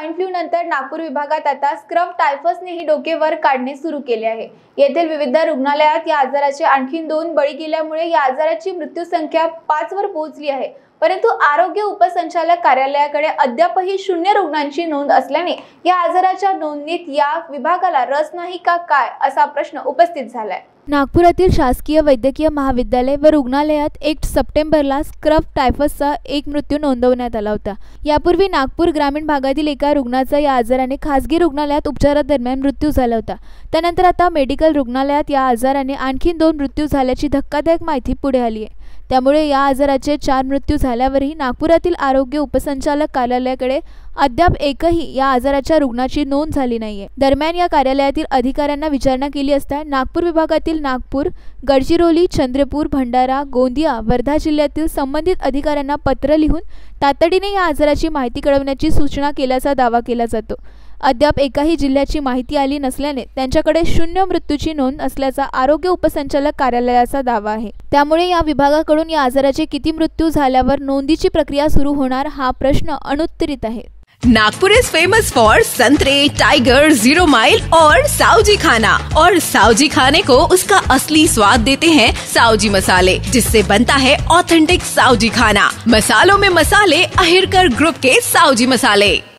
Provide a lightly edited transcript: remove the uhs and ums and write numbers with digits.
Swine flu नंतर नागपूर विभागात आता स्क्रब टायफसनेही डोके वर काढणे सुरू केले आहे। येथील विविध रुग्णालयात या आजाराचे आणखी 2 बळी गेल्यामुळे या आजाराची मृत्यू संख्या 5 वर पोहोचली आहे। परंतु आरोग्य उपसंचालक कार्यालयाकडे अद्यापही 0 रुग्णांची नोंद असल्याने या आजाराच्या नोंदणीत या विभागाला रस नाही का काय असा प्रश्न उपस्थित झालाय। नागपुरातील शासकीय वैद्यकीय महाविद्यालय व रुग्णालयात 1 सप्टेंबरला स्क्रब टायफसचा एक मृत्यू नोंदवण्यात आला होता। यापूर्वी नागपूर ग्रामीण भागातील एका रुग्णाचा या आजाराने खासगी रुग्णालयात उपचारादरम्यान मृत्यू झाला होता। त्यानंतर आता मेडिकल रुग्णालयात या आजाराने आणखी 2 मृत्यू झाल्याची धक्कादायक माहिती पुढे आली आहे। त्यामुळे या आजाराचे 4 मृत्यू झाल्यावरही नागपुरातील आरोग्य उपसंचालक कार्यालयाकडे अद्याप एकही या आजाराच्या रुग्णाची नोंद झाली नाहीये। दरम्यान या कार्यालयातील अधिकाऱ्यांना विचारणा केली असता नागपूर विभागातील नागपूर, गडचिरोली, चंद्रपूर, भंडारा, गोंदिया, वर्धा जिल्ह्यातील संबंधित अधिकाऱ्यांना पत्र लिहून तातडीने या आजाराची माहिती कळवण्याची सूचना केल्याचा दावा केला जातो। अद्याप एकाही जिल्ह्याची माहिती आली नसल्याने त्यांच्याकडे 0 मृत्यूची नोंद असल्याचा आरोग्य उपसंचालक कार्यालयाचा दावा आहे। त्यामुळे या विभागाकडून या आजाराचे किती मृत्यू झाल्यावर नोंदीची प्रक्रिया सुरू होणार हा प्रश्न अनुत्तरित आहे। नागपुर इज फेमस फॉर संतरे, टाइगर, 0 माइल और साउजी खाना। और साउजी खाने को उसका असली स्वाद देते हैं साउजी मसाले, जिससे बनता है ऑथेंटिक साउजी खाना। मसालों में मसाले अहिरकर ग्रुप के साउजी मसाले।